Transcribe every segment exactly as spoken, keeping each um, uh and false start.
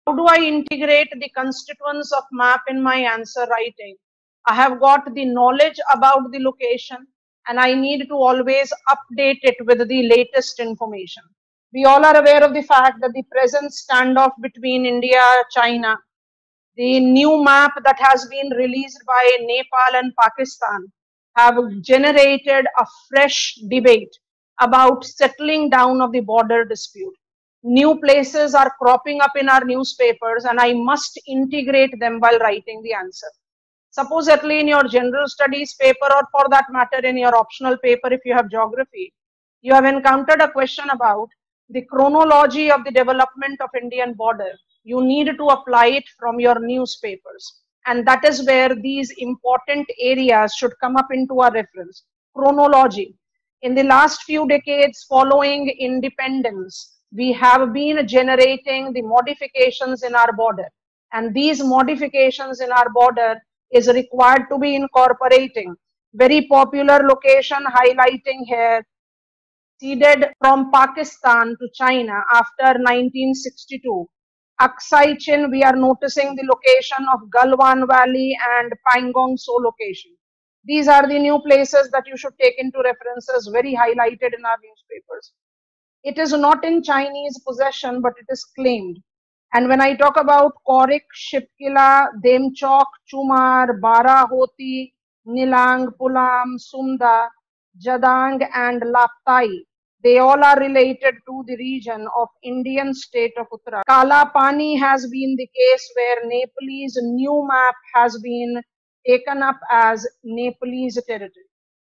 How do I integrate the constituents of map in my answer writing? I have got the knowledge about the location and I need to always update it with the latest information. We all are aware of the fact that the present standoff between India and China, the new map that has been released by Nepal and Pakistan, have generated a fresh debate about settling down of the border dispute. New places are cropping up in our newspapers and I must integrate them while writing the answer. Supposedly in your general studies paper, or for that matter in your optional paper if you have geography, you have encountered a question about the chronology of the development of Indian border. You need to apply it from your newspapers. And that is where these important areas should come up into our reference. Chronology. In the last few decades following independence, we have been generating the modifications in our border. And these modifications in our border is required to be incorporating. Very popular location highlighting here, ceded from Pakistan to China after nineteen sixty-two. Aksai Chin, we are noticing the location of Galwan Valley and Pangong So location. These are the new places that you should take into references, very highlighted in our newspapers. It is not in Chinese possession, but it is claimed. And when I talk about Korik, Shipkila, Demchok, Chumar, Barahoti, Nilang, Pulam, Sumda, Jadang and Laptai, they all are related to the region of Indian state of Uttarakhand. Kala Pani has been the case where Nepalese new map has been taken up as Nepalese territory.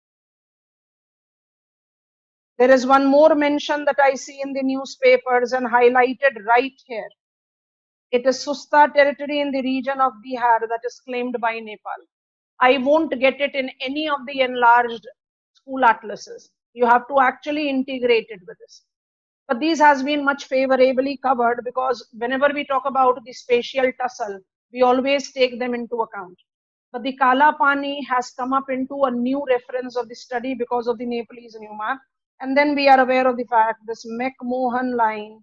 There is one more mention that I see in the newspapers and highlighted right here. It is Susta territory in the region of Bihar that is claimed by Nepal. I won't get it in any of the enlarged school atlases. You have to actually integrate it with this. But these has been much favorably covered because whenever we talk about the spatial tussle, we always take them into account. But the Kala Pani has come up into a new reference of the study because of the Nepalese new map. And then we are aware of the fact this McMahon line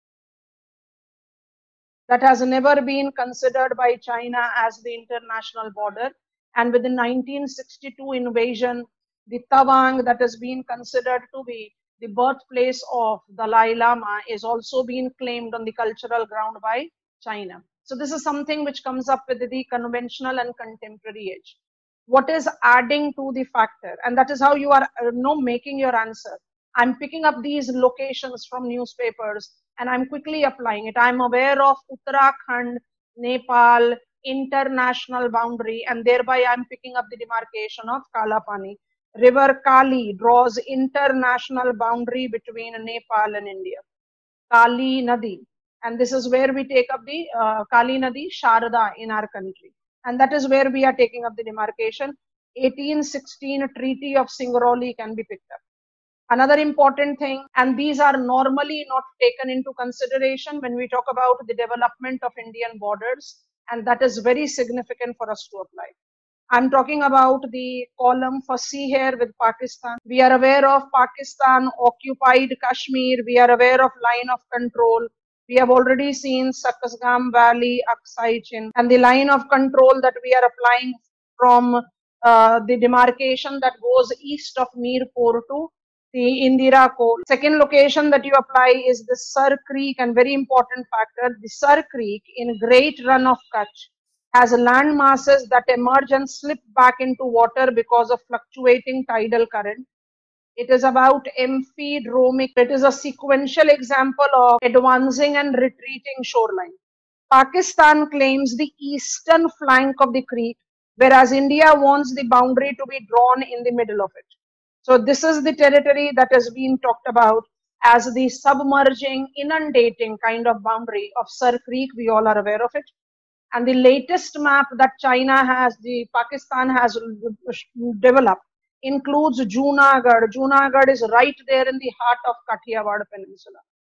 that has never been considered by China as the international border. And with the nineteen sixty-two invasion, the Tawang that has been considered to be the birthplace of Dalai Lama is also being claimed on the cultural ground by China. So this is something which comes up with the conventional and contemporary age. What is adding to the factor? And that is how you are you know, making your answer. I'm picking up these locations from newspapers and I'm quickly applying it. I'm aware of Uttarakhand, Nepal, international boundary, and thereby I'm picking up the demarcation of Kalapani. River Kali draws international boundary between Nepal and India. Kali Nadi. And this is where we take up the uh, Kali Nadi, Sharda in our country. And that is where we are taking up the demarcation. eighteen sixteen Treaty of Singrauli can be picked up. Another important thing, and these are normally not taken into consideration when we talk about the development of Indian borders, and that is very significant for us to apply. I'm talking about the column for C here with Pakistan. We are aware of Pakistan occupied Kashmir. We are aware of line of control. We have already seen Sakasgam Valley, Aksai Chin, and the line of control that we are applying from uh, the demarcation that goes east of Mirpur to the Indira Coal. Second location that you apply is the Sar Creek, and very important factor, the Sar Creek in Great Run of Kutch has land masses that emerge and slip back into water because of fluctuating tidal current. It is about amphidromic. It is a sequential example of advancing and retreating shoreline. Pakistan claims the eastern flank of the creek, whereas India wants the boundary to be drawn in the middle of it. So this is the territory that has been talked about as the submerging, inundating kind of boundary of Sar Creek. We all are aware of it. And the latest map that China has, the Pakistan has developed, includes Junagadh. Junagadh is right there in the heart of Kathiawar Peninsula.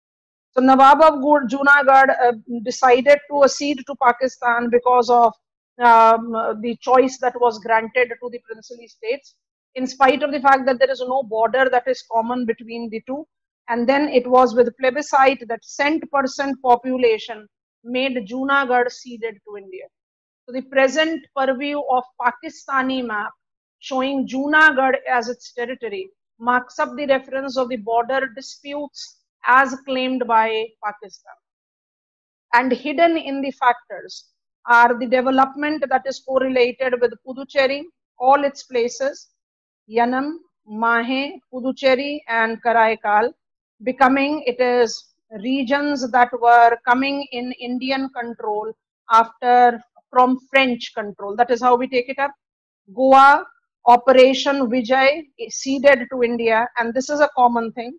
So Nawab of Junagadh uh, decided to accede to Pakistan because of um, the choice that was granted to the princely states, in spite of the fact that there is no border that is common between the two. And then it was with plebiscite that cent percent population made Junagadh ceded to India. So the present purview of Pakistani map showing Junagadh as its territory marks up the reference of the border disputes as claimed by Pakistan. And hidden in the factors are the development that is correlated with Puducherry, all its places, Yanam, Mahe, Puducherry and Karaikal, becoming it is regions that were coming in Indian control after from French control. That is how we take it up. Goa, Operation Vijay ceded to India, and this is a common thing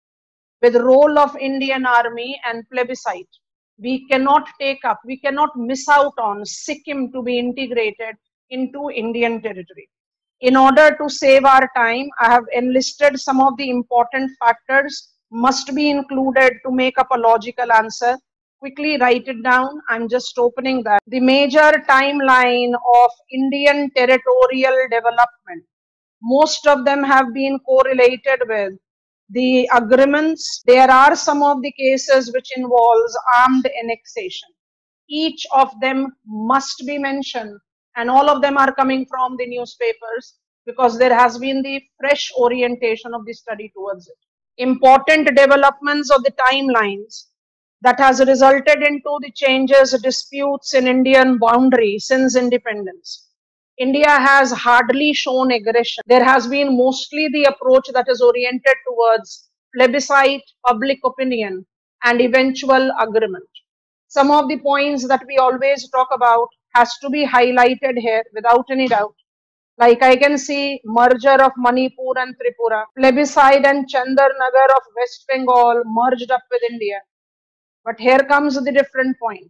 with role of Indian army and plebiscite. We cannot take up, we cannot miss out on Sikkim to be integrated into Indian territory. In order to save our time, I have enlisted some of the important factors must be included to make up a logical answer. Quickly write it down. I'm just opening that. The major timeline of Indian territorial development, most of them have been correlated with the agreements. There are some of the cases which involves armed annexation. Each of them must be mentioned, and all of them are coming from the newspapers because there has been the fresh orientation of the study towards it. Important developments of the timelines that has resulted into the changes, disputes in Indian boundary since independence. India has hardly shown aggression. There has been mostly the approach that is oriented towards plebiscite, public opinion, and eventual agreement. Some of the points that we always talk about has to be highlighted here without any doubt. Like I can see merger of Manipur and Tripura, plebiscite and Chandarnagar of West Bengal merged up with India. But here comes the different point.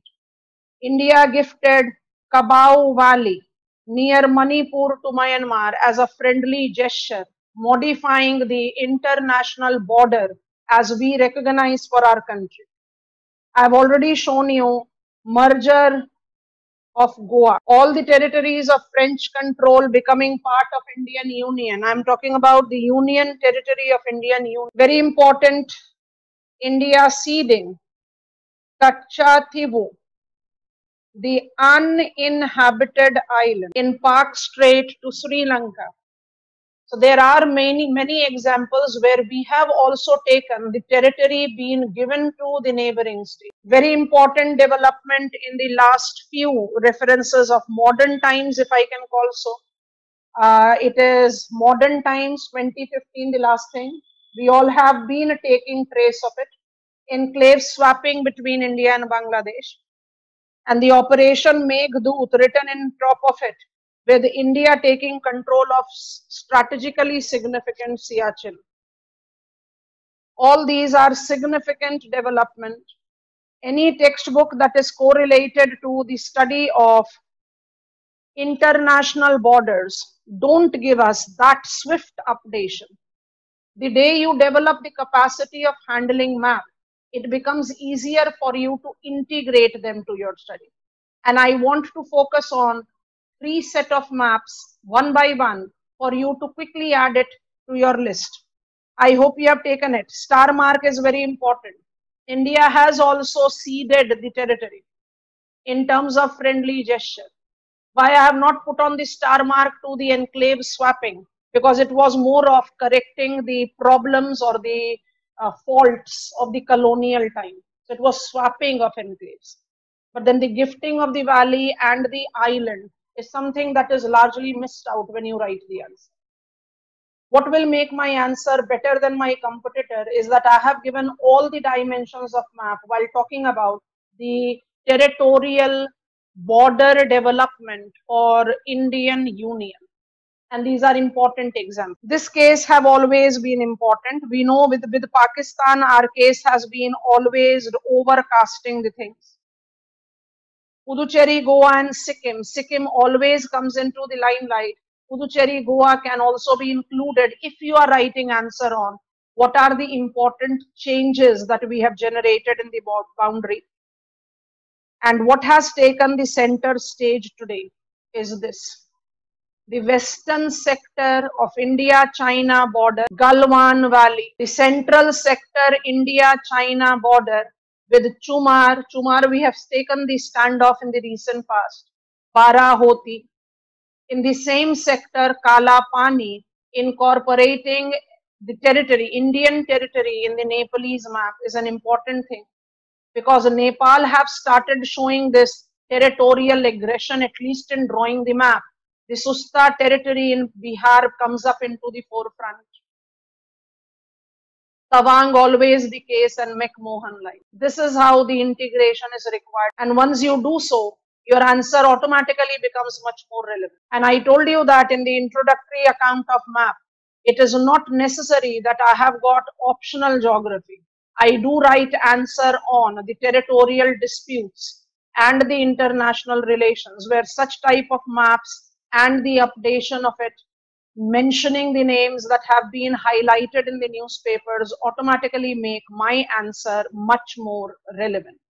India gifted Kabau Valley near Manipur to Myanmar as a friendly gesture, modifying the international border as we recognize for our country. I've already shown you merger of Goa, all the territories of French control becoming part of Indian Union. I'm talking about the Union territory of Indian Union. Very important, India ceding Kachativu, the uninhabited island in Pak Strait to Sri Lanka. So there are many, many examples where we have also taken the territory being given to the neighboring state. Very important development in the last few references of modern times, if I can call so. Uh, it is modern times, twenty fifteen, the last thing. We all have been taking trace of it. Enclave swapping between India and Bangladesh. And the Operation Meghdoot written in top of it, with India taking control of strategically significant Siachen. All these are significant development. Any textbook that is correlated to the study of international borders don't give us that swift updation. The day you develop the capacity of handling map, it becomes easier for you to integrate them to your study. And I want to focus on three set of maps one by one for you to quickly add it to your list. I hope you have taken it. Star mark is very important. India has also ceded the territory in terms of friendly gesture. Why I have not put on the star mark to the enclave swapping? Because it was more of correcting the problems or the uh, faults of the colonial time. So it was swapping of enclaves. But then the gifting of the valley and the island is something that is largely missed out when you write the answer. What will make my answer better than my competitor is that I have given all the dimensions of map while talking about the territorial border development or Indian Union. And these are important examples. This case have always been important. We know with, with Pakistan, our case has been always overcasting the things. Puducherry, Goa and Sikkim. Sikkim always comes into the limelight. Puducherry, Goa can also be included if you are writing answer on what are the important changes that we have generated in the boundary. And what has taken the center stage today is this. The western sector of India-China border, Galwan Valley, the central sector India-China border with Chumar. Chumar, we have taken the standoff in the recent past. Barahoti. In the same sector, Kala Pani, incorporating the territory, Indian territory in the Nepalese map is an important thing, because Nepal have started showing this territorial aggression, at least in drawing the map. The Susta territory in Bihar comes up into the forefront. Tawang always the case, and McMahon line. This is how the integration is required. And once you do so, your answer automatically becomes much more relevant. And I told you that in the introductory account of map, it is not necessary that I have got optional geography. I do write answer on the territorial disputes and the international relations, where such type of maps and the updation of it, mentioning the names that have been highlighted in the newspapers, automatically make my answer much more relevant.